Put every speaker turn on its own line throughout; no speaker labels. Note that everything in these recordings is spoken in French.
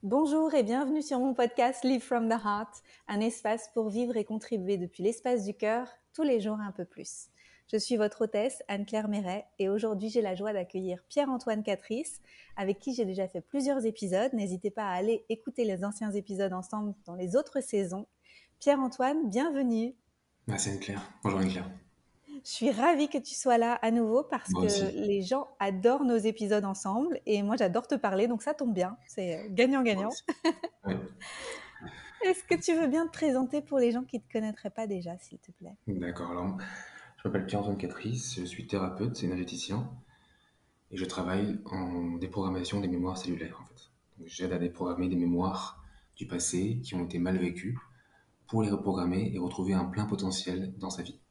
Bonjour et bienvenue sur mon podcast Live from the Heart, un espace pour vivre et contribuer depuis l'espace du cœur, tous les jours un peu plus. Je suis votre hôtesse Anne-Claire Méret et aujourd'hui j'ai la joie d'accueillir Pierre-Antoine Catrice, avec qui j'ai déjà fait plusieurs épisodes. N'hésitez pas à aller écouter les anciens épisodes ensemble dans les autres saisons. Pierre-Antoine, bienvenue.
C'est Anne-Claire. Bonjour Anne-Claire.
Je suis ravie que tu sois là à nouveau parce
Moi
que
aussi.
les gens adorent nos épisodes ensemble et moi j'adore te parler, donc ça tombe bien, c'est
Moi
gagnant-gagnant.
aussi. Ouais.
Est-ce que tu veux bien te présenter pour les gens qui ne te connaîtraient pas déjà, s'il te plaît?
D'accord. Alors, je m'appelle Pierre-Antoine Catrice, je suis thérapeute et énergéticien et je travaille en déprogrammation des mémoires cellulaires en fait. Donc, j'aide à déprogrammer des mémoires du passé qui ont été mal vécues pour les reprogrammer et retrouver un plein potentiel dans sa vie.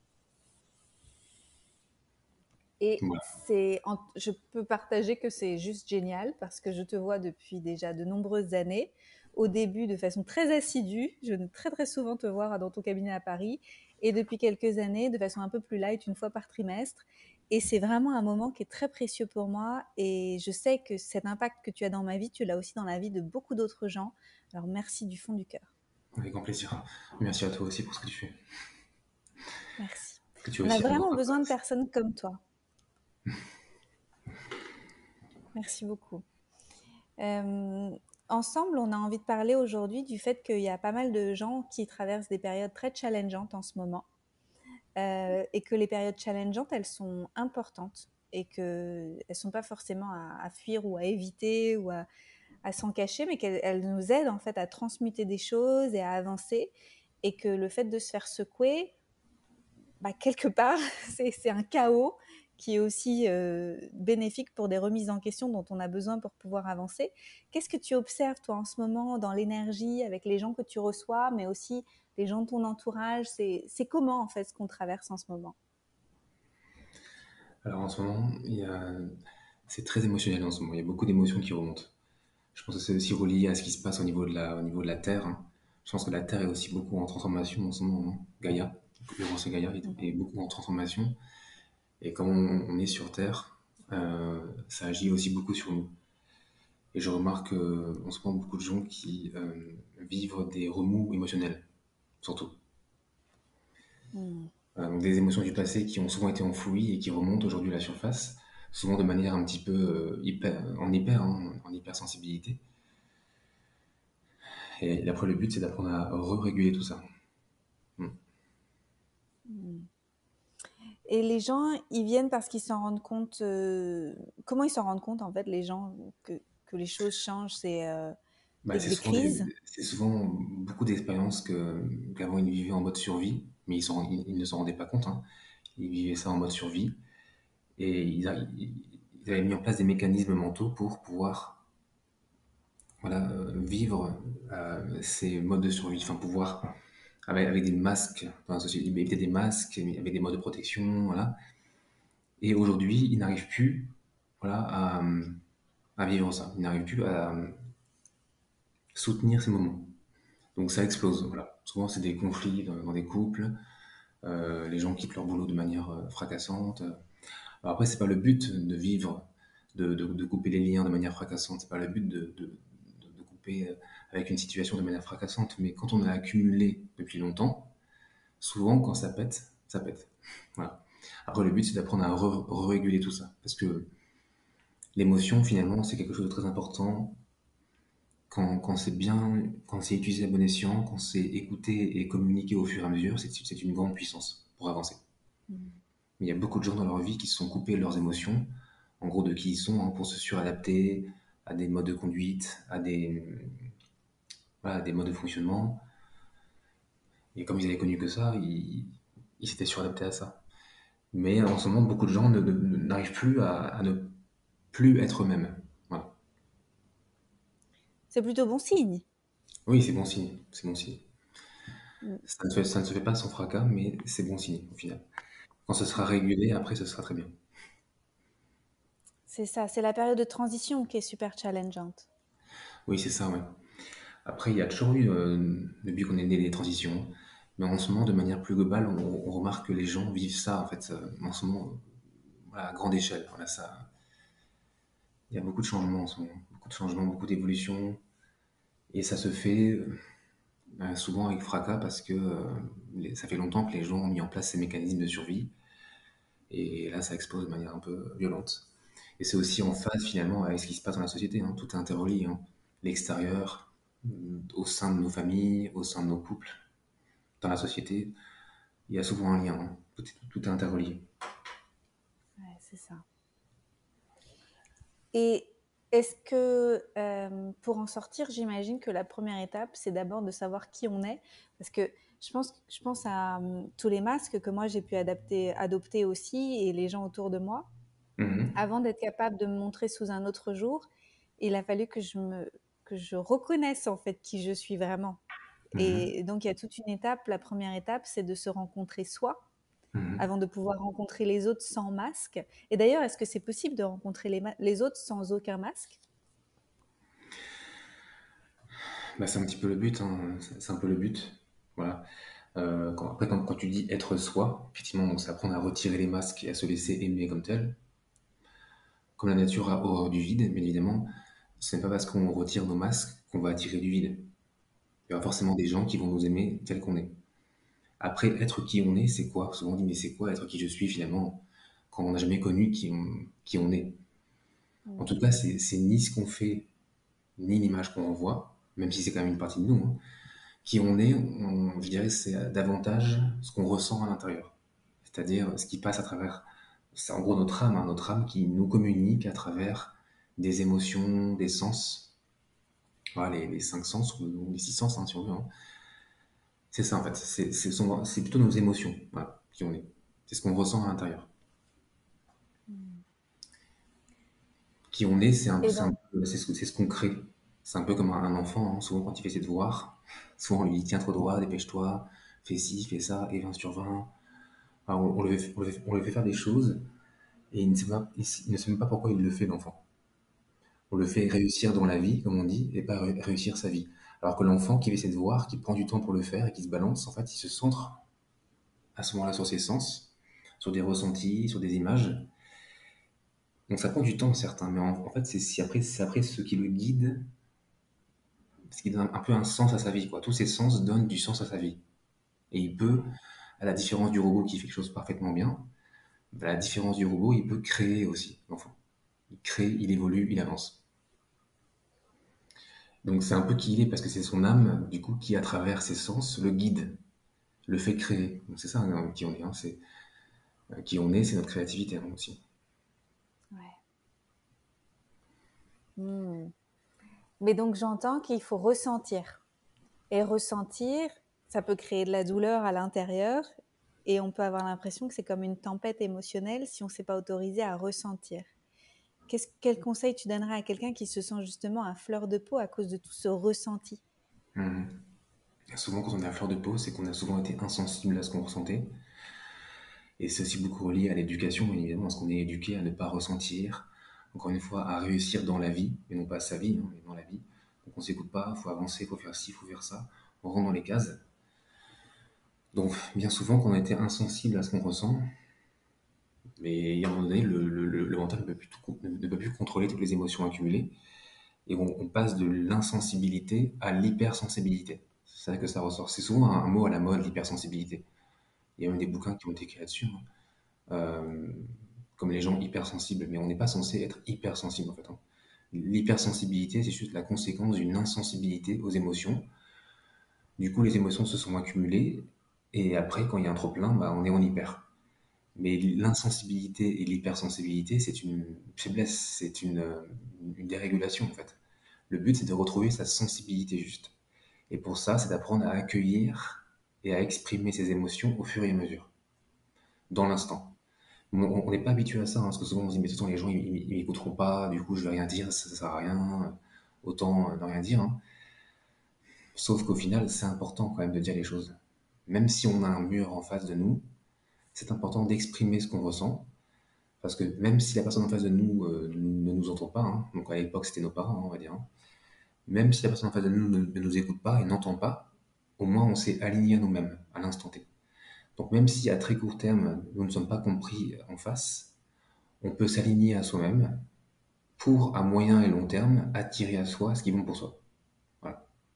Et
Voilà.
je peux partager que c'est juste génial parce que je te vois depuis déjà de nombreuses années. Au début, de façon très assidue, je venais très très souvent te voir dans ton cabinet à Paris, et depuis quelques années, de façon un peu plus light, une fois par trimestre. Et c'est vraiment un moment qui est très précieux pour moi. Et je sais que cet impact que tu as dans ma vie, tu l'as aussi dans la vie de beaucoup d'autres gens. Alors merci du fond du cœur.
Avec grand plaisir. Merci à toi aussi pour ce que tu fais.
Merci.
Que tu as
On a
aussi à
vraiment
votre
besoin de
place.
personnes comme toi. Merci beaucoup. Euh, Ensemble, on a envie de parler aujourd'hui du fait qu'il y a pas mal de gens qui traversent des périodes très challengeantes en ce moment, et que les périodes challengeantes, elles sont importantes et qu'elles ne sont pas forcément à fuir ou à éviter ou à s'en cacher, mais qu'elles nous aident en fait à transmuter des choses et à avancer, et que le fait de se faire secouer, bah, quelque part, c'est un chaos qui est aussi bénéfique pour des remises en question dont on a besoin pour pouvoir avancer. Qu'est-ce que tu observes, toi, en ce moment, dans l'énergie, avec les gens que tu reçois, mais aussi les gens de ton entourage? C'est comment, en fait, ce qu'on traverse en ce moment?
Alors en ce moment, c'est très émotionnel en ce moment. Il y a beaucoup d'émotions qui remontent. Je pense que c'est aussi relié à ce qui se passe au niveau de la Terre, hein. Je pense que la Terre est aussi beaucoup en transformation en ce moment, hein. Gaïa, le grand c'est Gaïa est beaucoup en transformation. Et comme on est sur Terre, ça agit aussi beaucoup sur nous. Et je remarque en ce moment beaucoup de gens qui vivent des remous émotionnels, surtout.
Mm.
Donc des émotions du passé qui ont souvent été enfouies et qui remontent aujourd'hui à la surface, souvent de manière un petit peu en hypersensibilité. Et après, le but, c'est d'apprendre à re-réguler tout ça. Mm.
Mm. Et les gens, ils viennent parce qu'ils s'en rendent compte. Comment ils s'en rendent compte, en fait, les gens, que les choses changent? C'est
Bah,
des crises?
c'est souvent beaucoup d'expériences qu'avant ils vivaient en mode survie, mais ils ne s'en rendaient pas compte, hein. Ils vivaient ça en mode survie et ils avaient mis en place des mécanismes mentaux pour pouvoir voilà, vivre ces modes de survie, enfin pouvoir avec des masques dans la société, ils mettaient des masques, avec des modes de protection, voilà. Et aujourd'hui, ils n'arrivent plus voilà, à vivre ça, ils n'arrivent plus à soutenir ces moments. Donc ça explose. Voilà. Souvent, c'est des conflits dans des couples. Les gens quittent leur boulot de manière fracassante. Alors après, c'est pas le but de vivre, de couper les liens de manière fracassante. C'est pas le but de couper avec une situation de manière fracassante. Mais quand on a accumulé depuis longtemps, souvent quand ça pète, ça pète. Voilà. Après, le but, c'est d'apprendre à réguler tout ça. Parce que l'émotion, finalement, c'est quelque chose de très important quand c'est bien, quand c'est utilisé à bon escient, quand c'est écouté et communiqué au fur et à mesure, c'est une grande puissance pour avancer.
Mm.
Mais il y a beaucoup de gens dans leur vie qui se sont coupés de leurs émotions, en gros de qui ils sont, hein, pour se suradapter à des modes de conduite, voilà, des modes de fonctionnement. Et comme ils avaient connu que ça, ils s'étaient suradaptés à ça. Mais en ce moment, beaucoup de gens n'arrivent plus à ne plus être eux-mêmes. Voilà.
C'est plutôt bon signe.
Oui, c'est bon signe. C'est bon signe.
Mm.
Ça ne se fait pas sans fracas, mais c'est bon signe au final. Quand ce sera régulé, après, ce sera très bien.
C'est ça, c'est la période de transition qui est super challengeante.
Oui, c'est ça, ouais. Après, il y a toujours eu, depuis qu'on est né, des transitions. Mais en ce moment, de manière plus globale, on remarque que les gens vivent ça, en fait, en ce moment, voilà, à grande échelle. Voilà, ça, il y a beaucoup de changements en ce moment. Beaucoup de changements, beaucoup d'évolutions. Et ça se fait souvent avec fracas parce que ça fait longtemps que les gens ont mis en place ces mécanismes de survie. Et là, ça explose de manière un peu violente. Et c'est aussi en phase finalement avec ce qui se passe dans la société, hein. Tout est interrelié, hein. L'extérieur, au sein de nos familles, au sein de nos couples, dans la société, il y a souvent un lien, hein. Tout est interrelié.
Ouais, c'est ça. Et est-ce que pour en sortir, j'imagine que la première étape, c'est d'abord de savoir qui on est, parce que je pense à tous les masques que moi j'ai pu adopter aussi et les gens autour de moi.
Mhm.
Avant d'être capable de me montrer sous un autre jour, il a fallu que je reconnaisse en fait qui je suis vraiment.
Mhm.
Et donc il y a toute une étape. La première étape, c'est de se rencontrer soi
Mhm.
avant de pouvoir rencontrer les autres sans masque. Et d'ailleurs, est-ce que c'est possible de rencontrer les autres sans aucun masque?
Bah, c'est un petit peu le but, hein. C'est un peu le but. Voilà. Après, quand tu dis être soi, effectivement, donc c'est apprendre à retirer les masques et à se laisser aimer comme tel. Comme la nature a horreur du vide, bien évidemment, ce n'est pas parce qu'on retire nos masques qu'on va attirer du vide. Il y aura forcément des gens qui vont nous aimer tel qu'on est. Après, être qui on est, c'est quoi? Souvent on dit, mais c'est quoi être qui je suis finalement quand on n'a jamais connu qui on est? En tout
Mm.
cas, c'est ni ce qu'on fait, ni l'image qu'on renvoie, même si c'est quand même une partie de nous, hein. Qui on est, je dirais, c'est davantage ce qu'on ressent à l'intérieur. C'est-à-dire ce qui passe à travers, c'est en gros notre âme, hein, notre âme qui nous communique à travers des émotions, des sens, voilà, les cinq sens ou les six sens, hein, si on veut, hein. C'est ça en fait, c'est plutôt nos émotions, voilà, qui on est. C'est ce qu'on ressent à l'intérieur.
Mm.
Qui on est,
Et donc,
c'est ce qu'on crée. C'est un peu comme un enfant, hein. Souvent quand il fait ses devoirs, souvent on lui dit tiens trop droit, dépêche-toi, fais ci, fais ça, et 20 sur 20. Alors, on lui fait faire des choses et il ne sait même pas pourquoi il le fait, l'enfant. On le fait réussir dans la vie, comme on dit, et pas réussir sa vie. Alors que l'enfant qui fait ses devoirs, qui prend du temps pour le faire et qui se balance, en fait, il se centre à ce moment-là sur ses sens, sur des ressentis, sur des images. Donc ça prend du temps, certes, hein, mais en fait, c'est après ce qui le guide, ce qui donne un peu un sens à sa vie, quoi. Tous ces sens donnent du sens à sa vie. Et il peut, à la différence du robot qui fait quelque chose parfaitement bien, à la différence du robot, il peut créer aussi, l'enfant. Il crée, il évolue, il avance. Donc c'est un peu qui il est parce que c'est son âme, du coup, qui à travers ses sens le guide, le fait créer. Donc c'est ça, hein, qui on est, hein, c'est qui on est, c'est notre créativité, hein, aussi.
ouais. Mm. Mais donc j'entends qu'il faut ressentir. Et ressentir, ça peut créer de la douleur à l'intérieur et on peut avoir l'impression que c'est comme une tempête émotionnelle si on ne s'est pas autorisé à ressentir. Quel conseil tu donnerais à quelqu'un qui se sent justement à fleur de peau à cause de tout ce ressenti?
Mhm. Souvent, quand on est à fleur de peau, c'est qu'on a souvent été insensible à ce qu'on ressentait. Et c'est aussi beaucoup relié à l'éducation, évidemment, parce qu'on est éduqué à ne pas ressentir, encore une fois, à réussir dans la vie, mais non pas sa vie, hein, mais dans la vie. Donc on s'écoute pas, il faut avancer, il faut faire ci, il faut faire ça, on rentre dans les cases. Donc bien souvent, quand on a été insensible à ce qu'on ressent, mais à un moment donné, le mental ne peut plus contrôler toutes les émotions accumulées, et on passe de l'insensibilité à l'hypersensibilité. C'est ça que ça ressort. C'est souvent un mot à la mode, l'hypersensibilité. Il y a même des bouquins qui ont été écrits là-dessus, hein. Euh, comme les gens hypersensibles, mais on n'est pas censé être hypersensible en fait, hein. L'hypersensibilité, c'est juste la conséquence d'une insensibilité aux émotions. Du coup, les émotions se sont accumulées, et après, quand il y a un trop-plein, bah, on est en hyper. Mais l'insensibilité et l'hypersensibilité, c'est une faiblesse, c'est une dérégulation en fait. Le but, c'est de retrouver sa sensibilité juste. Et pour ça, c'est d'apprendre à accueillir et à exprimer ses émotions au fur et à mesure, dans l'instant. On n'est pas habitué à ça, hein, parce que souvent on se dit, mais de toute façon, les gens, ils m'écouteront pas, du coup, je vais rien dire, ça sert à rien, autant ne rien dire, hein. Sauf qu'au final, c'est important quand même de dire les choses. Même si on a un mur en face de nous, c'est important d'exprimer ce qu'on ressent, parce que même si la personne en face de nous ne nous entend pas, hein, donc à l'époque c'était nos parents, hein, on va dire, hein, même si la personne en face de nous ne nous écoute pas et n'entend pas, au moins on s'est aligné à nous-mêmes, à l'instant T. Donc même si à très court terme, nous ne sommes pas compris en face, on peut s'aligner à soi-même pour, à moyen et long terme, attirer à soi ce qui est bon pour soi. Voilà.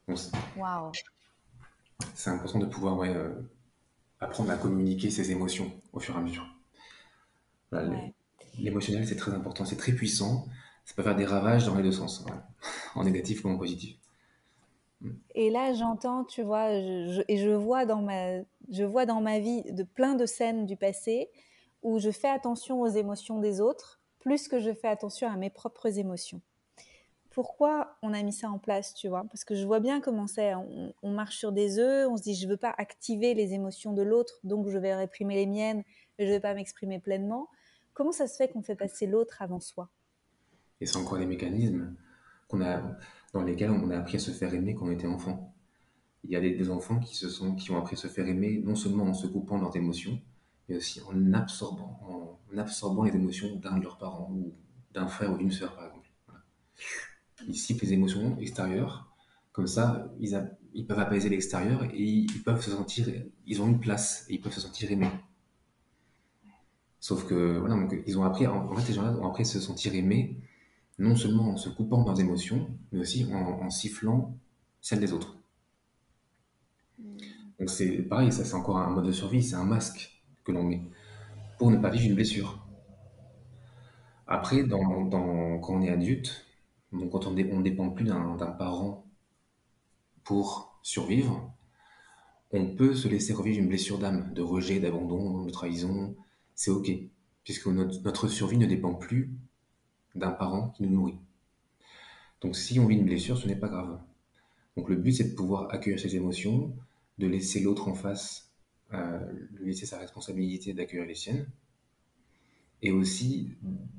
Donc,
Waouh.
c'est important de pouvoir ouais, apprendre à communiquer ses émotions au fur et à mesure. Voilà,
Ouais.
l'émotionnel, c'est très important, c'est très puissant. Ça peut faire des ravages dans les deux sens, voilà. En négatif comme en positif.
Et là, j'entends, tu vois, et je vois dans ma vie de plein de scènes du passé où je fais attention aux émotions des autres plus que je fais attention à mes propres émotions. Pourquoi on a mis ça en place, tu vois? Parce que je vois bien comment c'est. On marche sur des œufs, on se dit je veux pas activer les émotions de l'autre, donc je vais réprimer les miennes, mais je vais pas m'exprimer pleinement. Comment ça se fait qu'on fait passer l'autre avant soi?
Et c'est encore des mécanismes qu'on a, dans lesquels on a appris à se faire aimer quand on était enfant. Il y a des enfants qui ont appris à se faire aimer non seulement en se coupant de leurs émotions, mais aussi en absorbant les émotions d'un de leurs parents ou d'un frère ou d'une sœur, par exemple. Ils ciblent les émotions extérieures, comme ça, ils peuvent apaiser l'extérieur et ils peuvent se sentir, ils ont une place et ils peuvent se sentir aimés. Sauf que, voilà, donc, ils ont appris, en fait, les gens-là ont appris à se sentir aimés, non seulement en se coupant de leurs émotions, mais aussi en sifflant celles des autres.
Mm.
Donc c'est pareil, ça c'est encore un mode de survie, c'est un masque que l'on met pour ne pas vivre une blessure. Après, quand on est adulte, donc quand on dépend plus d'un parent pour survivre, on peut se laisser revivre une blessure d'âme, de rejet, d'abandon, de trahison. C'est ok, puisque notre survie ne dépend plus d'un parent qui nous nourrit. Donc si on vit une blessure, ce n'est pas grave. Donc le but, c'est de pouvoir accueillir ses émotions, de laisser l'autre en face, lui laisser sa responsabilité d'accueillir les siennes, et aussi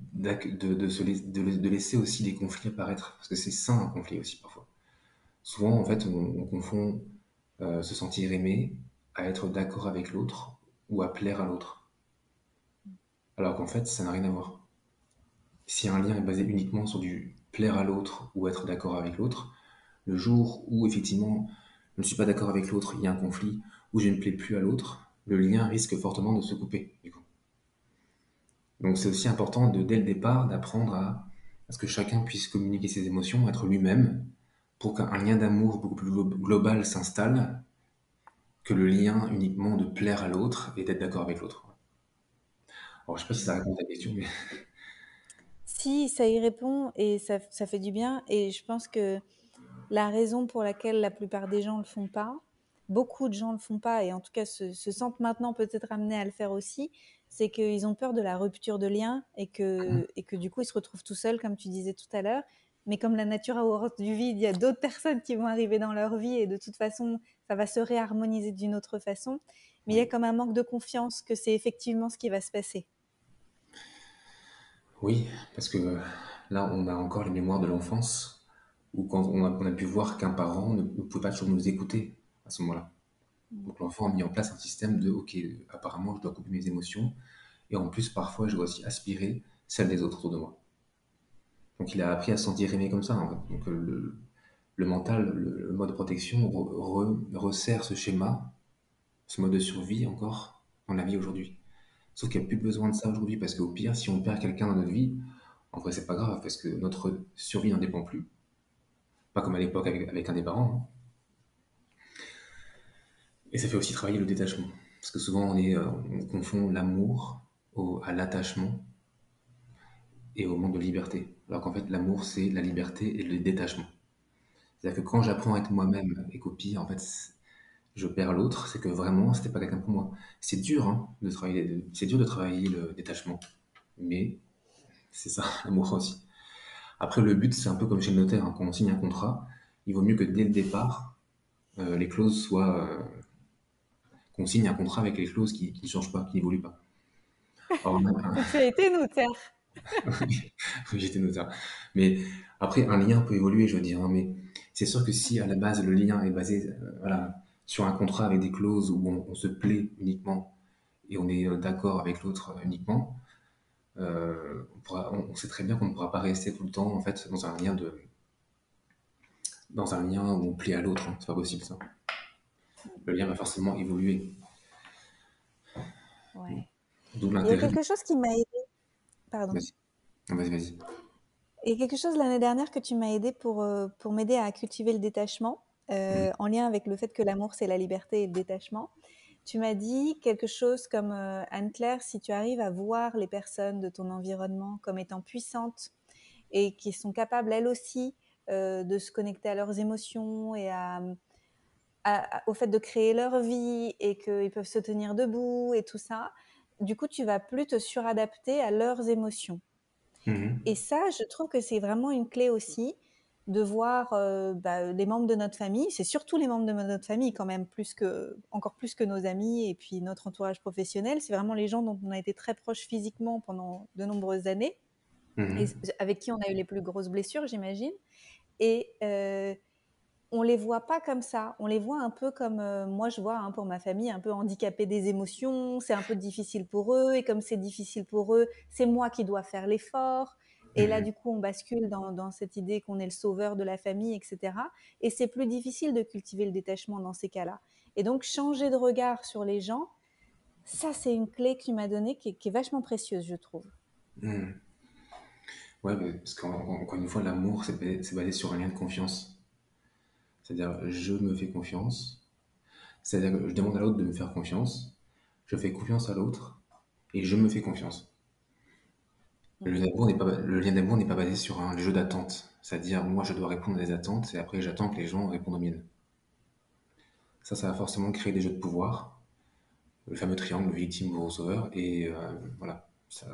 de laisser aussi les conflits apparaître, parce que c'est sain un conflit aussi parfois. Souvent, en fait, on confond se sentir aimé à être d'accord avec l'autre ou à plaire à l'autre, alors qu'en fait, ça n'a rien à voir. Si un lien est basé uniquement sur du plaire à l'autre ou être d'accord avec l'autre, le jour où effectivement je ne suis pas d'accord avec l'autre, il y a un conflit, où je ne plais plus à l'autre, le lien risque fortement de se couper, du coup. Donc c'est aussi important dès le départ d'apprendre à ce que chacun puisse communiquer ses émotions, être lui-même, pour qu'un lien d'amour beaucoup plus global s'installe que le lien uniquement de plaire à l'autre et d'être d'accord avec l'autre. Alors je sais pas si ça répond à ta question, mais
Si, ça y répond et ça fait du bien. Et je pense que la raison pour laquelle la plupart des gens le font pas, beaucoup de gens le font pas, et en tout cas se sentent maintenant peut-être amenés à le faire aussi, c'est qu'ils ont peur de la rupture de lien et que du coup ils se retrouvent tout seuls, comme tu disais tout à l'heure. Mais comme la nature a horreur du vide, il y a d'autres personnes qui vont arriver dans leur vie et de toute façon, ça va se réharmoniser d'une autre façon. Mais il y a
oui.
comme un manque de confiance que c'est effectivement ce qui va se passer.
Oui, parce que là on a encore les mémoires de l'enfance, où quand on a pu voir qu'un parent ne pouvait pas toujours nous écouter à ce moment-là. Donc l'enfant a mis en place un système de ok, apparemment je dois couper mes émotions, et en plus parfois je dois aussi aspirer celles des autres autour de moi. Donc il a appris à se sentir aimé comme ça, en fait. Donc le mental, le mode de protection resserre ce schéma, ce mode de survie encore dans la vie aujourd'hui. Sauf qu'il n'y a plus besoin de ça aujourd'hui parce qu'au pire, si on perd quelqu'un dans notre vie, en vrai c'est pas grave parce que notre survie n'en dépend plus. Pas comme à l'époque avec un des parents, hein. Et ça fait aussi travailler le détachement. Parce que souvent on confond l'amour à l'attachement et au manque de liberté. Alors qu'en fait l'amour c'est la liberté et le détachement. C'est-à-dire que quand j'apprends à être moi-même et qu'au pire, en fait, je perds l'autre, c'est que vraiment, c'était pas quelqu'un pour moi. C'est dur, hein, c'est dur de travailler le détachement. Mais c'est ça, l'amour aussi. Après, le but, c'est un peu comme chez le notaire, hein, quand on signe un contrat, il vaut mieux que dès le départ, les clauses soient, qu'on signe un contrat avec les clauses qui ne changent pas, qui n'évoluent pas. Or,
Tu as été notaire.
oui, oui, j'étais notaire. Mais après, un lien peut évoluer, je veux dire, hein, mais c'est sûr que si à la base le lien est basé voilà, sur un contrat avec des clauses où on se plaît uniquement et on est d'accord avec l'autre uniquement, on sait très bien qu'on ne pourra pas rester tout le temps en fait dans un lien où on plaît à l'autre, hein. C'est pas possible ça. Le lien va forcément évoluer.
Ouais.
D'où
Il y a
l'intérêt de...
quelque chose qui m'a aidé, pardon.
Vas-y, vas-y, vas-y.
Il y a quelque chose l'année dernière que tu m'as aidé pour m'aider à cultiver le détachement.
Mhm.
en lien avec le fait que l'amour, c'est la liberté et le détachement. Tu m'as dit quelque chose comme Anne-Claire, si tu arrives à voir les personnes de ton environnement comme étant puissantes et qui sont capables, elles aussi, de se connecter à leurs émotions et au fait de créer leur vie et qu'ils peuvent se tenir debout et tout ça, du coup, tu vas plus te suradapter à leurs émotions. Et
Mhm.
ça, je trouve que c'est vraiment une clé aussi de voir les membres de notre famille. C'est surtout les membres de notre famille quand même, encore plus que nos amis et puis notre entourage professionnel. C'est vraiment les gens dont on a été très proches physiquement pendant de nombreuses années et
Mhm.
avec qui on a eu les plus grosses blessures, j'imagine. Et on les voit pas comme ça. On les voit un peu comme moi je vois pour ma famille un peu handicapés des émotions. C'est un peu difficile pour eux et comme c'est difficile pour eux, c'est moi qui dois faire l'effort. Et là,
Mhm.
du coup, on bascule dans cette idée qu'on est le sauveur de la famille, etc. Et c'est plus difficile de cultiver le détachement dans ces cas-là. Et donc, changer de regard sur les gens, ça, c'est une clé que tu m'as donnée qui est vachement précieuse, je trouve.
Mhm. Ouais, mais parce qu'encore une fois, l'amour, c'est basé sur un lien de confiance. C'est-à-dire, je me fais confiance. C'est-à-dire que je demande à l'autre de me faire confiance. Je fais confiance à l'autre et je me fais confiance.
Mm.
Le lien d'amour n'est pas basé sur un jeu d'attente. C'est-à-dire, moi, je dois répondre à des attentes et après, j'attends que les gens répondent aux miennes. Ça va forcément créer des jeux de pouvoir. Le fameux triangle victime, bourreau, sauveur. Et voilà.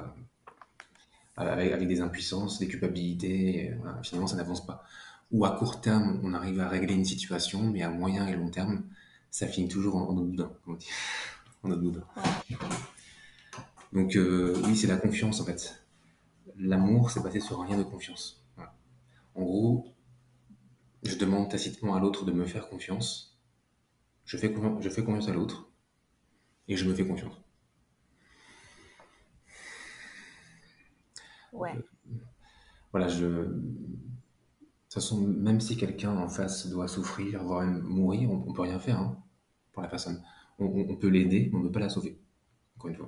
Avec des impuissances, des culpabilités. Et voilà, finalement, ça n'avance pas. Ou à court terme, on arrive à régler une situation, mais à moyen et long terme, ça finit toujours en eau de boudin, comme on dit. En eau de boudin.
Ouais.
Donc, oui, c'est la confiance, en fait. L'amour, c'est basé sur un lien de confiance. Voilà. En gros, je demande tacitement à l'autre de me faire confiance. Je fais confiance à l'autre et je me fais confiance.
Ouais.
Voilà, de toute façon, même si quelqu'un en face doit souffrir, voire même mourir, on peut rien faire hein, pour la personne. On peut l'aider, mais on ne peut pas la sauver. Encore une fois.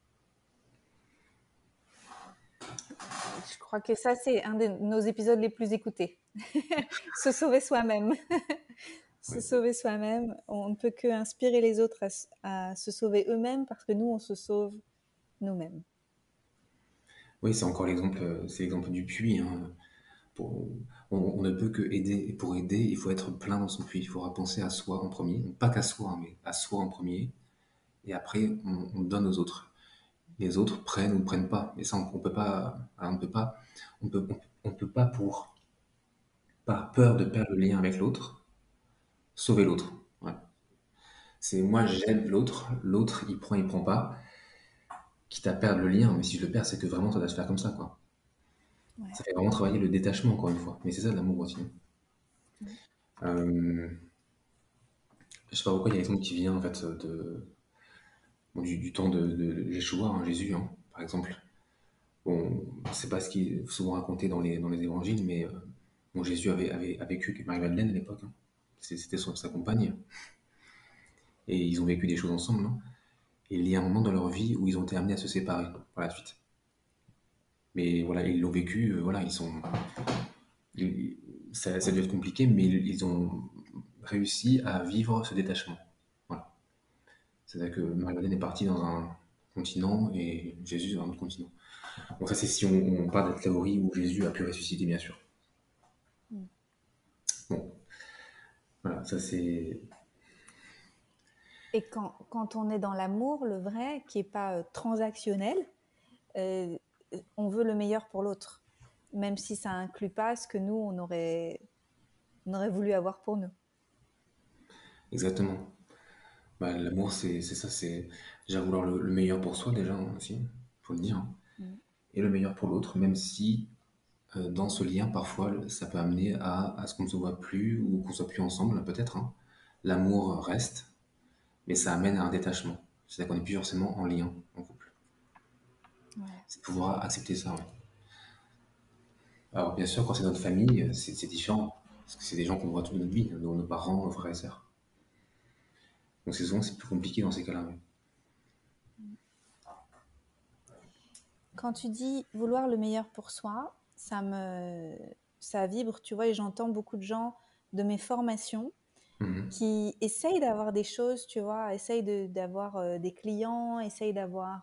Je crois que ça, c'est un de nos épisodes les plus écoutés. Se sauver soi-même. Se
Ouais.
sauver soi-même. On ne peut que inspirer les autres à se sauver eux-mêmes parce que nous, on se sauve nous-mêmes.
Oui, c'est encore l'exemple, c'est l'exemple du puits. Hein. Pour- on ne peut que aider. Et pour aider, il faut être plein dans son puits. Il faudra penser à soi en premier. Donc, pas qu'à soi, hein, mais à soi en premier. Et après, on donne aux autres. Les autres prennent ou ne prennent pas. Mais ça, on peut pas. On ne peut pas. On peut pas par peur de perdre le lien avec l'autre, sauver l'autre. Voilà. C'est moi, j'aide l'autre. L'autre, il prend pas. Quitte à perdre le lien. Mais si je le perds, c'est que vraiment, ça doit se faire comme ça, quoi.
Ouais.
Ça fait vraiment travailler le détachement, encore une fois. Mais c'est ça l'amour aussi. Euh, je sais pas pourquoi il y a l'exemple qui vient en fait bon, du temps de Yeshua, hein, Jésus, hein, par exemple. Bon, c'est pas ce qui est souvent raconté dans les évangiles, mais bon, Jésus a vécu avec Marie-Madeleine à l'époque. Hein. C'était sa compagne. Et ils ont vécu des choses ensemble. Hein. Et il y a un moment dans leur vie où ils ont été amenés à se séparer par la suite. Mais voilà, ils l'ont vécu, voilà, ils- ça a dû être compliqué, mais ils ont réussi à vivre ce détachement. Voilà. C'est-à-dire que Marie-Madeleine est partie dans un continent et Jésus dans un autre continent. Bon, ça, c'est si on parle de la théorie où Jésus a pu ressusciter, bien sûr.
Mm.
Bon, voilà, ça c'est.
Et quand on est dans l'amour, le vrai, qui n'est pas transactionnel, euh, on veut le meilleur pour l'autre, même si ça inclut pas ce que nous, on aurait voulu avoir pour nous.
Exactement. Bah, l'amour, c'est ça, c'est déjà vouloir le meilleur pour soi, déjà, hein, aussi, faut le dire. Hein.
Mm.
Et le meilleur pour l'autre, même si dans ce lien, parfois, ça peut amener à ce qu'on ne se voit plus ou qu'on soit plus ensemble, peut-être. Hein. L'amour reste, mais ça amène à un détachement. C'est-à-dire qu'on n'est plus forcément en lien, en couple.
Ouais.
C'est pouvoir accepter ça, ouais. Alors, bien sûr, quand c'est notre famille, c'est différent. Parce que c'est des gens qu'on voit toute notre vie, nos parents, nos frères et sœurs. Donc, c'est plus compliqué dans ces cas-là. Ouais.
Quand tu dis vouloir le meilleur pour soi, ça vibre, tu vois, et j'entends beaucoup de gens de mes formations.
Mhm.
qui essaye d'avoir des choses, tu vois, essaye d'avoir des clients, essaye d'avoir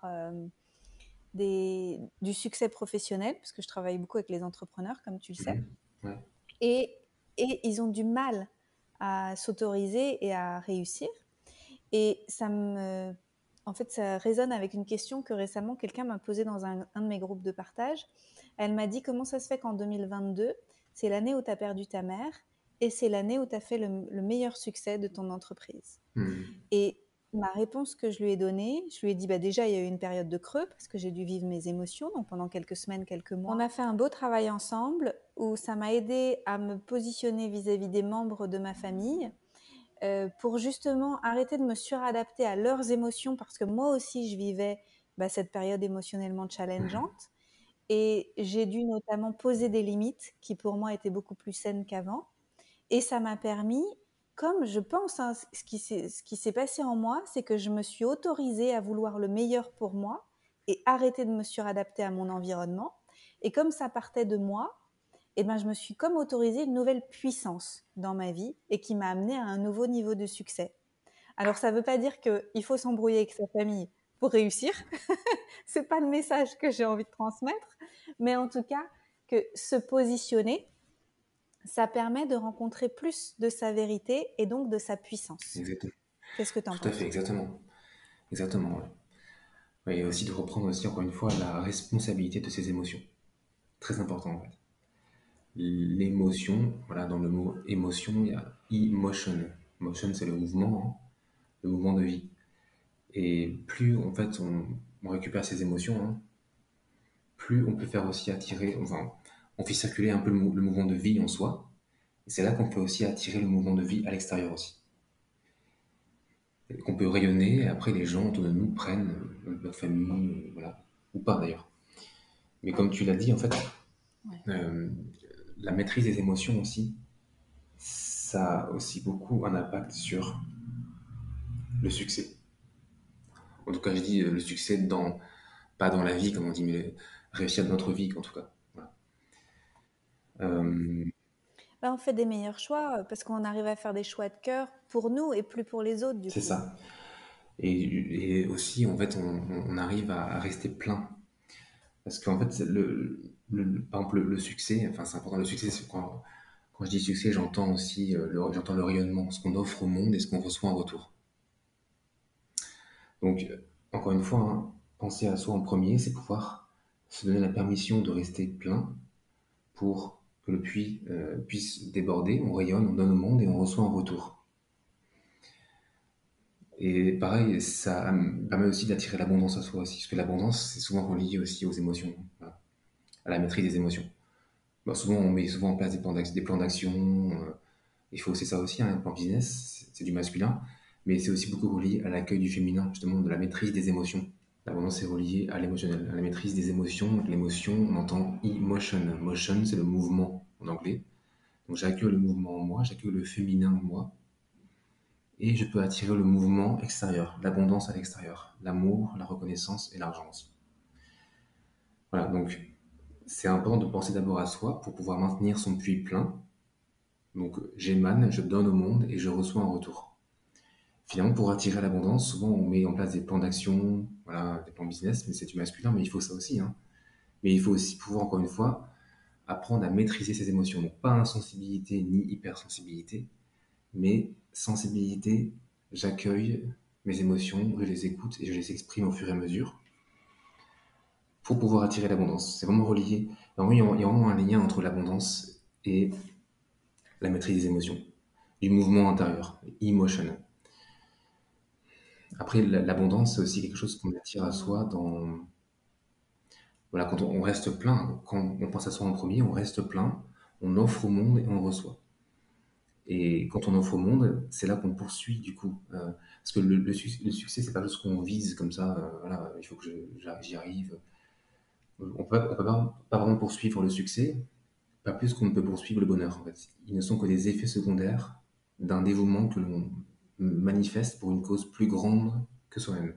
du succès professionnel, parce que je travaille beaucoup avec les entrepreneurs, comme tu le sais,
Mhm. Ouais.
et, et ils ont du mal à s'autoriser et à réussir. Et en fait, ça résonne avec une question que récemment quelqu'un m'a posée dans un de mes groupes de partage. Elle m'a dit comment ça se fait qu'en 2022, c'est l'année où tu as perdu ta mère et c'est l'année où tu as fait le meilleur succès de ton entreprise.
Mhm.
Et ma réponse que je lui ai donnée, je lui ai dit bah déjà il y a eu une période de creux parce que j'ai dû vivre mes émotions, donc pendant quelques semaines, quelques mois. On a fait un beau travail ensemble où ça m'a aidé à me positionner vis-à-vis des membres de ma famille pour justement arrêter de me suradapter à leurs émotions parce que moi aussi je vivais cette période émotionnellement
Mhm.
challengeante et j'ai dû notamment poser des limites qui pour moi étaient beaucoup plus saines qu'avant et ça m'a permis, comme je pense, hein, ce qui s'est passé en moi, c'est que je me suis autorisée à vouloir le meilleur pour moi et arrêter de me suradapter à mon environnement. Et comme ça partait de moi, eh ben, je me suis comme autorisée une nouvelle puissance dans ma vie et qui m'a amenée à un nouveau niveau de succès. Alors, ça ne veut pas dire qu'il faut s'embrouiller avec sa famille pour réussir. C'est pas le message que j'ai envie de transmettre, mais en tout cas, que se positionner, ça permet de rencontrer plus de sa vérité et donc de sa puissance.
Exactement.
Qu'est-ce que tu en
Tout à fait,
penses?
exactement. Exactement, ouais. Ouais, et aussi de reprendre aussi, encore une fois, la responsabilité de ses émotions. Très important, en fait. L'émotion, voilà, dans le mot émotion, il y a emotion. Motion, c'est le mouvement, hein, le mouvement de vie. Et plus, en fait, on récupère ses émotions, hein, plus on peut faire aussi attirer, enfin, on fait circuler un peu le mouvement de vie en soi. Et c'est là qu'on peut aussi attirer le mouvement de vie à l'extérieur aussi. Et qu'on peut rayonner, et après les gens autour de nous prennent leur famille, voilà, ou pas d'ailleurs. Mais comme tu l'as dit, en fait,
Ouais.
euh, la maîtrise des émotions aussi, ça a aussi beaucoup un impact sur le succès. En tout cas, je dis le succès dans, pas dans la vie, comme on dit, mais réussir dans notre vie, en tout cas. Voilà. Euh,
On fait des meilleurs choix parce qu'on arrive à faire des choix de cœur pour nous et plus pour les autres du
c'est
coup.
ça. Et aussi, en fait, on arrive à rester plein. Parce qu'en fait, par exemple, le succès, enfin, c'est important, le succès, c'est quand je dis succès, j'entends aussi j'entends le rayonnement, ce qu'on offre au monde et ce qu'on reçoit en retour. Donc, encore une fois, hein, penser à soi en premier, c'est pouvoir se donner la permission de rester plein pour que le puits puisse déborder, on rayonne, on donne au monde et on reçoit en retour. Et pareil, ça permet aussi d'attirer l'abondance à soi aussi, parce que l'abondance, c'est souvent relié aussi aux émotions, voilà, à la maîtrise des émotions. Bon, souvent, on met souvent en place des plans d'action. Il faut c'est ça aussi, hein, un plan business, c'est du masculin, mais c'est aussi beaucoup relié à l'accueil du féminin, justement, de la maîtrise des émotions. L'abondance est reliée à l'émotionnel, à la maîtrise des émotions. L'émotion, on entend emotion. Motion, c'est le mouvement en anglais. Donc j'accueille le mouvement en moi, j'accueille le féminin en moi, et je peux attirer le mouvement extérieur, l'abondance à l'extérieur, l'amour, la reconnaissance et l'argent aussi. Voilà, donc c'est important de penser d'abord à soi pour pouvoir maintenir son puits plein. Donc j'émane, je donne au monde et je reçois en retour. Finalement, pour attirer l'abondance, souvent on met en place des plans d'action, voilà, des plans business, mais c'est du masculin, mais il faut ça aussi, hein. Mais il faut aussi pouvoir, encore une fois, apprendre à maîtriser ses émotions. Donc pas insensibilité ni hypersensibilité, mais sensibilité, j'accueille mes émotions, je les écoute et je les exprime au fur et à mesure pour pouvoir attirer l'abondance. C'est vraiment relié. Alors, il y a vraiment un lien entre l'abondance et la maîtrise des émotions, du mouvement intérieur, emotion. Après, l'abondance, c'est aussi quelque chose qu'on attire à soi dans... Voilà, quand on reste plein, quand on pense à soi en premier, on reste plein, on offre au monde et on reçoit. Et quand on offre au monde, c'est là qu'on poursuit du coup. Parce que le succès, c'est pas juste qu'on vise comme ça, voilà, il faut que j'y arrive. On peut pas vraiment poursuivre le succès, pas plus qu'on ne peut poursuivre le bonheur en fait. Ils ne sont que des effets secondaires d'un dévouement que l'on manifeste pour une cause plus grande que soi-même.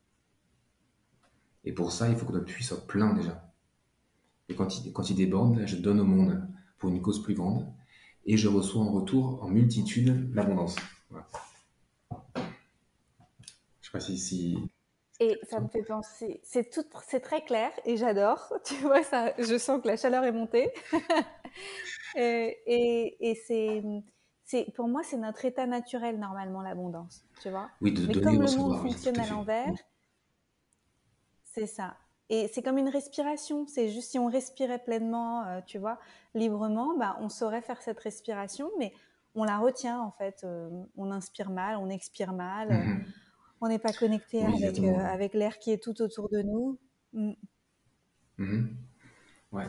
Et pour ça, il faut que notre puits soit plein déjà. Et quand il déborde, là, je donne au monde pour une cause plus grande. et je reçois en retour en multitude l'abondance. Voilà. Je sais pas si...
Et ça me fait penser, c'est très clair et j'adore. Tu vois, ça, je sens que la chaleur est montée. Et pour moi, c'est notre état naturel normalement l'abondance, tu vois.
Oui, de
Mais
donner et
comme le monde
recevoir, oui,
fonctionne
tout à
à
fait.
l'envers,
Mm.
c'est ça. Et c'est comme une respiration. C'est juste si on respirait pleinement, tu vois, librement, bah, on saurait faire cette respiration, mais on la retient en fait. On inspire mal, on expire mal.
Mhm.
On n'est pas connecté
Oui, exactement.
avec l'air qui est tout autour de nous. Mm.
Mhm. Ouais.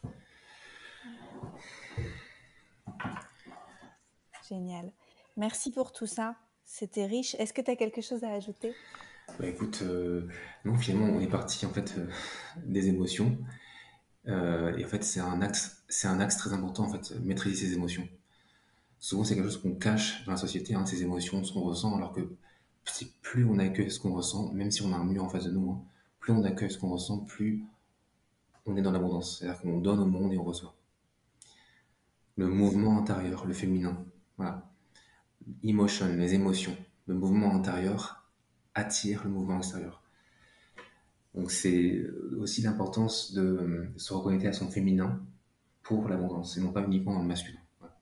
Génial. Merci pour tout ça. C'était riche. Est-ce que tu as quelque chose à ajouter?
Bah écoute, non, finalement, on est parti en fait des émotions. Et en fait, c'est un axe très important en fait, maîtriser ses émotions. Souvent, c'est quelque chose qu'on cache dans la société, hein, ces émotions, ce qu'on ressent, alors que c'est plus on accueille ce qu'on ressent, même si on a un mur en face de nous, hein, plus on accueille ce qu'on ressent, plus on est dans l'abondance. C'est-à-dire qu'on donne au monde et on reçoit. Le mouvement intérieur, le féminin, voilà. Emotion, les émotions. Le mouvement intérieur attire le mouvement extérieur. Donc c'est aussi l'importance de se reconnecter à son féminin pour l'abondance, et non pas uniquement dans le masculin. Voilà.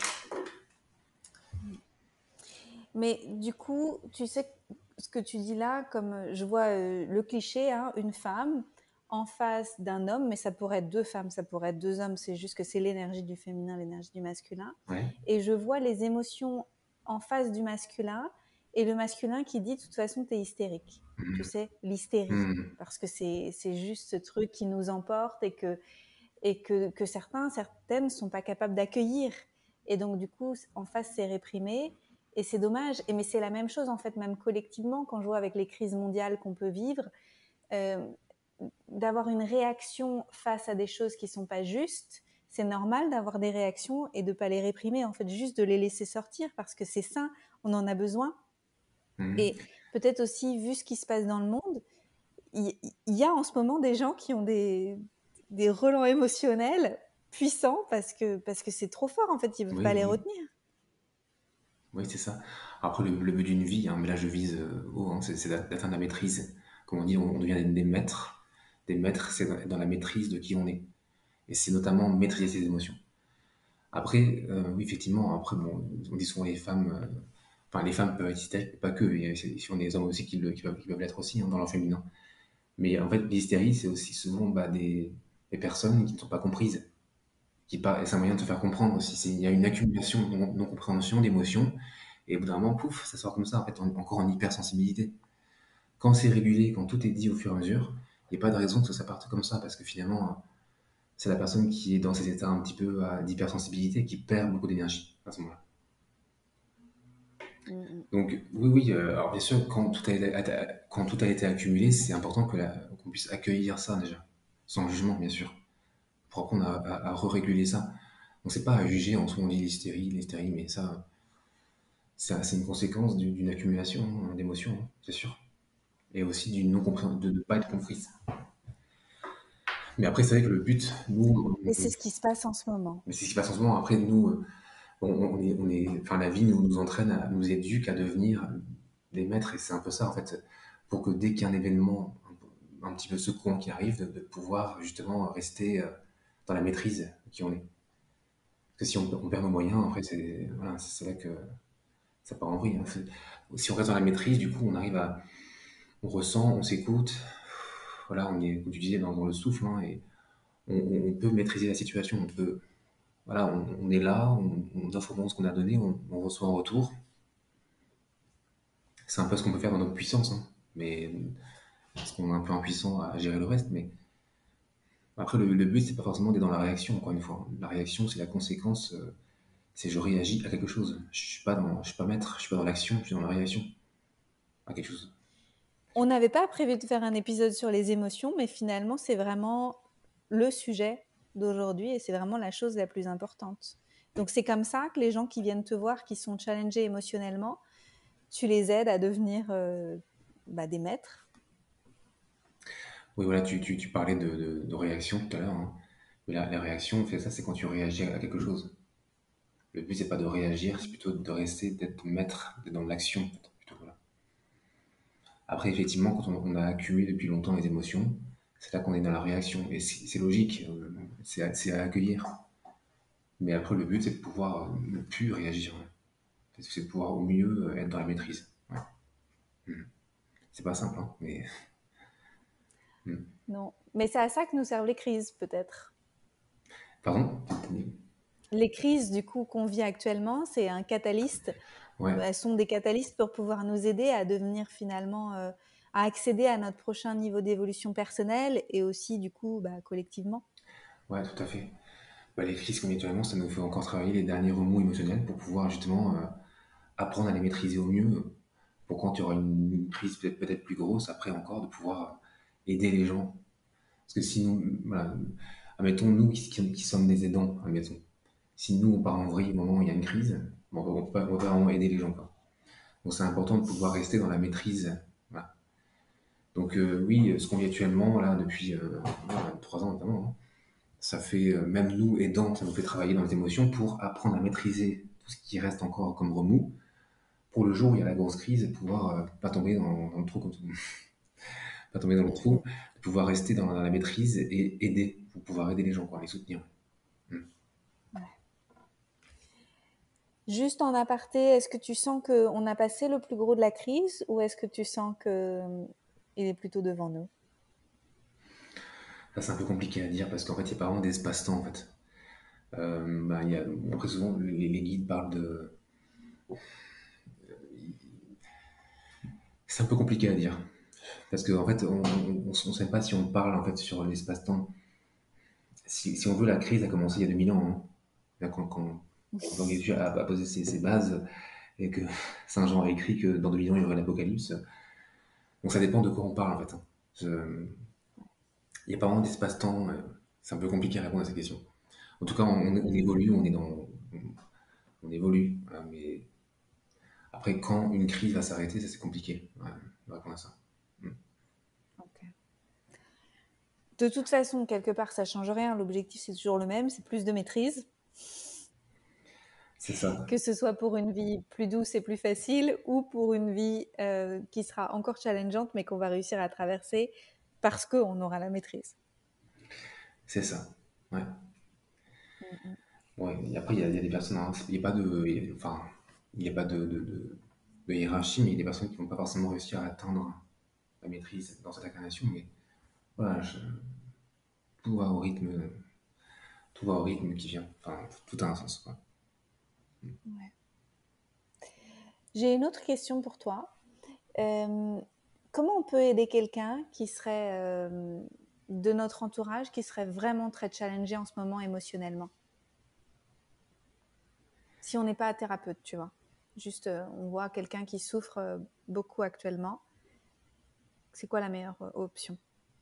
Mais du coup, tu sais, ce que tu dis là, comme je vois le cliché, hein, une femme en face d'un homme, mais ça pourrait être deux femmes, ça pourrait être deux hommes, c'est juste que c'est l'énergie du féminin, l'énergie du masculin.
Ouais.
Et je vois les émotions en face du masculin et le masculin qui dit, de toute façon, t'es hystérique. Tu sais, l'hystérie.
Hmm.
Parce que c'est juste ce truc qui nous emporte que certaines sont pas capables d'accueillir. Et donc, du coup, en face, c'est réprimé. Et c'est dommage. Mais c'est la même chose, en fait, même collectivement, quand je vois avec les crises mondiales qu'on peut vivre, euh, d'avoir une réaction face à des choses qui sont pas justes, c'est normal d'avoir des réactions et de pas les réprimer, en fait, juste de les laisser sortir parce que c'est sain, on en a besoin.
Hmm.
Et peut-être aussi, vu ce qui se passe dans le monde, il y a en ce moment des gens qui ont des relents émotionnels puissants parce que c'est trop fort, en fait, ils ne peuvent pas
Oui,
les
oui.
retenir.
Oui, c'est ça. Après, le but d'une vie, hein, mais là je vise haut, hein, c'est d'atteindre la maîtrise. Comme on dit, on devient des maîtres. Des maîtres, c'est dans la maîtrise de qui on est. Et c'est notamment maîtriser ses émotions. Après, oui, effectivement, après, bon, on dit souvent les femmes, enfin, les femmes peuvent être hystériques, pas que, il y a des hommes aussi qui peuvent l'être aussi, hein, dans leur féminin. Mais en fait, l'hystérie, c'est aussi souvent bah, des personnes qui ne sont pas comprises. Et c'est un moyen de te faire comprendre aussi. Il y a une accumulation de non-compréhension, d'émotions, et au bout d'un moment, pouf, ça sort comme ça, en fait, encore en hypersensibilité. Quand c'est régulé, quand tout est dit au fur et à mesure, il n'y a pas de raison que ça parte comme ça, parce que finalement, c'est la personne qui est dans ces états un petit peu d'hypersensibilité qui perd beaucoup d'énergie à ce moment-là.
Mm,
Donc, oui, oui, alors bien sûr, quand tout a été accumulé, c'est important qu'on puisse accueillir ça déjà, sans jugement, bien sûr, pour apprendre à re-réguler ça. Donc, c'est pas à juger, en soi, on dit l'hystérie, mais ça, c'est une conséquence d'une accumulation hein, d'émotions, hein, c'est sûr. Et aussi d'une de ne pas être comprise. Mais après, c'est vrai que le but, nous,
et c'est ce qui se passe en ce moment.
mais c'est ce qui passe en ce moment. Après, nous, enfin, la vie nous entraîne, nous éduque à devenir des maîtres, et c'est un peu ça, en fait, pour que dès qu'il y a un événement un petit peu secouant qui arrive, de pouvoir justement rester dans la maîtrise de qui on est. Parce que si on perd nos moyens, après, voilà, c'est là que ça part en vrille. Hein. Si on reste dans la maîtrise, du coup, on ressent, on s'écoute, voilà, on est, comme tu disais, dans le souffle, hein, et on peut maîtriser la situation, on peut, voilà, on est là, on offre au monde ce qu'on a donné, on reçoit en retour. C'est un peu ce qu'on peut faire dans notre puissance, hein. Mais parce qu'on est un peu impuissant à gérer le reste. Mais après, le but, c'est pas forcément d'être dans la réaction, encore une fois. La réaction, c'est la conséquence, c'est je réagis à quelque chose. Je suis pas maître, je suis pas dans l'action, je suis dans la réaction à quelque chose.
On n'avait pas prévu de faire un épisode sur les émotions, mais finalement, c'est vraiment le sujet d'aujourd'hui et c'est vraiment la chose la plus importante. Donc, c'est comme ça que les gens qui viennent te voir, qui sont challengés émotionnellement, tu les aides à devenir bah, des maîtres.
Oui, voilà, tu parlais de réaction tout à l'heure, hein. Mais la réaction, c'est ça, c'est quand tu réagis à quelque chose. Le but, c'est pas de réagir, c'est plutôt de rester, d'être maître, d'être dans l'action, en fait, plutôt, voilà. Après, effectivement, quand on a accumulé depuis longtemps les émotions, c'est là qu'on est dans la réaction. Et c'est logique, c'est à accueillir. Mais après, le but, c'est de pouvoir ne plus réagir. C'est de pouvoir au mieux être dans la maîtrise. Ouais. Mhm. C'est pas simple, hein, mais. Mhm.
Non, mais c'est à ça que nous servent les crises, peut-être.
Pardon?
Les crises, du coup, qu'on vit actuellement, c'est un catalyste.
Ouais,
Elles sont des catalystes pour pouvoir nous aider à devenir finalement, à accéder à notre prochain niveau d'évolution personnelle et aussi, du coup, collectivement.
ouais, tout à fait. Bah, les crises, comme actuellement, ça nous fait encore travailler les derniers remous émotionnels pour pouvoir justement apprendre à les maîtriser au mieux. Pour quand il y aura une crise peut-être plus grosse, après encore, de pouvoir aider les gens. Parce que si nous, voilà, admettons, nous qui sommes des aidants, admettons, si nous on part en vrille au moment où il y a une crise, bon, on peut pas vraiment aider les gens, quoi. Donc c'est important de pouvoir rester dans la maîtrise. Voilà. Donc oui, ce qu'on vit actuellement, là, depuis voilà, 3 ans notamment, hein, ça fait, même nous aidants, ça nous fait travailler dans les émotions pour apprendre à maîtriser tout ce qui reste encore comme remous, pour le jour où il y a la grosse crise, pouvoir pas tomber dans le trou comme tout le monde, pas tomber dans le trou,
Mhm.
de pouvoir rester dans la maîtrise et aider, pour pouvoir aider les gens, quoi, les soutenir. Mm.
Ouais. Juste en aparté, est-ce que tu sens qu'on a passé le plus gros de la crise ou est-ce que tu sens qu'il est plutôt devant nous?
Ça, c'est un peu compliqué à dire parce qu'en fait, il n'y a pas vraiment d'espace-temps, en fait. Bah, après, souvent, les guides parlent de. C'est un peu compliqué à dire. Parce qu'en fait, on ne sait pas si on parle en fait sur l'espace-temps. Si on veut, la crise a commencé il y a 2000 ans, hein. Là, quand Bourdieu a posé ses bases et que Saint Jean a écrit que dans 2000 ans, il y aurait l'Apocalypse. Donc ça dépend de quoi on parle en fait, hein. Il n'y a pas vraiment d'espace-temps. C'est un peu compliqué à répondre à cette question. En tout cas, on
Mhm.
évolue, on évolue. Voilà, mais après, quand une crise va s'arrêter, ça c'est compliqué, ouais, de répondre à ça. Mm.
Ok. De toute façon, quelque part, ça change rien. L'objectif, c'est toujours le même, c'est plus de maîtrise,
C'est ça,
que ce soit pour une vie plus douce et plus facile ou pour une vie qui sera encore challengeante, mais qu'on va réussir à traverser parce qu'on aura la maîtrise.
c'est ça. Ouais.
Mhm.
Ouais, et après, il y a des personnes, hein, il n'y a pas de, enfin, il y a pas de hiérarchie, mais il y a des personnes qui vont pas forcément réussir à atteindre la maîtrise dans cette incarnation, mais voilà, tout va au rythme, tout va au rythme qui vient. Enfin, tout a un sens, quoi.
Ouais. J'ai une autre question pour toi. Euh, Comment on peut aider quelqu'un qui serait de notre entourage, qui serait vraiment très challengé en ce moment émotionnellement? Si on n'est pas thérapeute, tu vois. Juste, on voit quelqu'un qui souffre beaucoup actuellement. C'est quoi la meilleure option?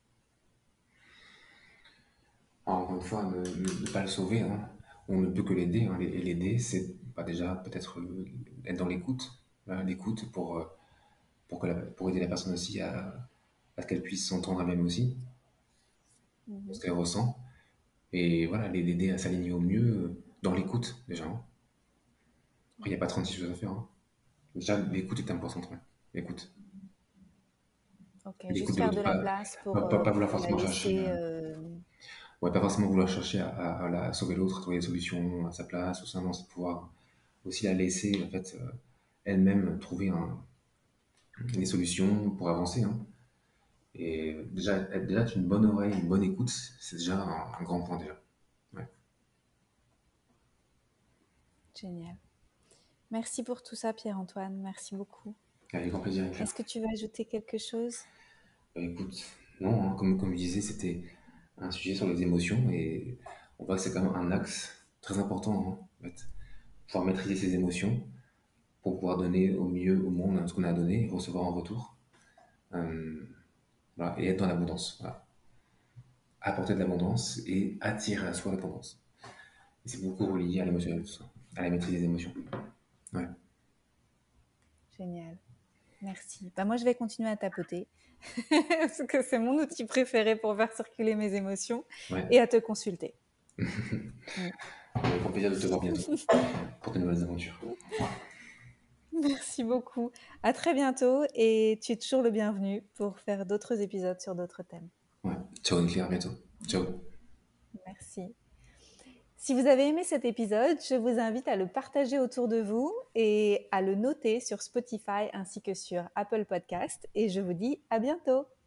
Alors, encore une fois, ne pas le sauver, hein. On ne peut que l'aider, hein. Et l'aider, c'est pas déjà peut-être être dans l'écoute, hein, l'écoute pour aider la personne aussi à ce qu'elle puisse s'entendre elle-même aussi, ce
Mhm.
qu'elle ressent. Et voilà, l'aider à s'aligner au mieux dans l'écoute, déjà, hein. Après, il n'y a pas 36 choses à faire, hein. Déjà, l'écoute est importante, ouais. L'écoute.
Ok,
L'écoute
juste
de
faire
l'autre,
de la place
pas vouloir
pour la
forcément chercher,
laisser.
ouais, pas forcément vouloir chercher à sauver l'autre, à trouver des solutions à sa place, ou ça, non, c'est pouvoir aussi la laisser, en fait, elle-même trouver des solutions pour avancer, hein. Et déjà, être déjà une bonne oreille, une bonne écoute, c'est déjà un grand point, déjà. Ouais.
Génial. Merci pour tout ça, Pierre-Antoine. Merci beaucoup.
Avec grand plaisir, Claire.
Est-ce que tu veux ajouter quelque chose?
Écoute, non, hein, comme je disais, c'était un sujet sur les émotions, et on voit que c'est quand même un axe très important, hein, en fait. Pouvoir maîtriser ses émotions, pour pouvoir donner au mieux au monde ce qu'on a donné et recevoir en retour. Euh, voilà, et être dans l'abondance. Voilà. Apporter de l'abondance et attirer à soi l'abondance. Et c'est beaucoup relié à l'émotionnel, tout ça, à la maîtrise des émotions. Ouais,
Génial. Merci. Moi, je vais continuer à tapoter parce que c'est mon outil préféré pour faire circuler mes émotions
ouais.
et à te consulter. Mm.
Avec grand plaisir de te voir bientôt pour de nouvelles aventures.
Merci beaucoup. À très bientôt et tu es toujours le bienvenu pour faire d'autres épisodes sur d'autres thèmes.
Ouais. Ciao Anne-Claire, à bientôt. Ciao.
Merci. Si vous avez aimé cet épisode, je vous invite à le partager autour de vous et à le noter sur Spotify ainsi que sur Apple Podcast. Et je vous dis à bientôt.